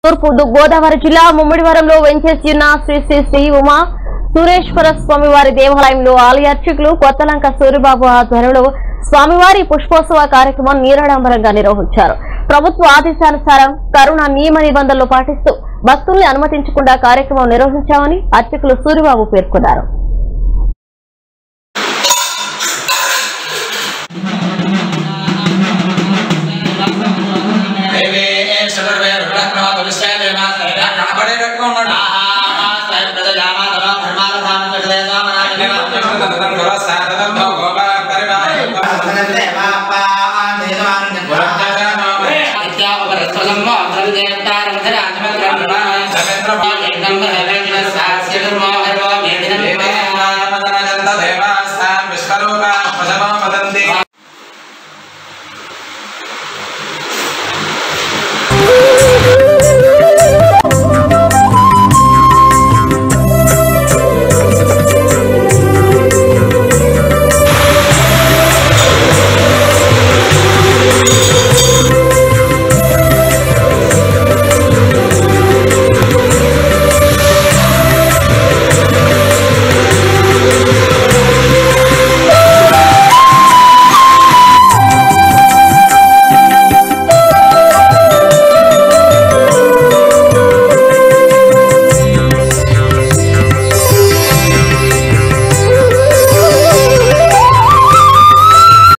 తూర్పు గోదావరి జిల్లా ముమ్మిడివరంలో వెంచేసి ఉన్న శ్రీ శ్రీ శ్రీ ఉమా సురేశ్వర స్వామివారి దేవాలయంలో ఆలయ అర్చకులు కొత్తలంక సూరిబాబు ఆధ్వర్యంలో స్వామివారి పుష్పోత్సవ కార్యక్రమం నిరాడంబరంగా నిర్వహించారు. ప్రభుత్వ ఆదేశానుసారం కరోనా నియమ నిబంధనలు పాటిస్తూ భక్తుల్ని అనుమతించకుండా కార్యక్రమం నిర్వహించామని అర్చకులు సూరిబాబు పేర్కొన్నారు. क्या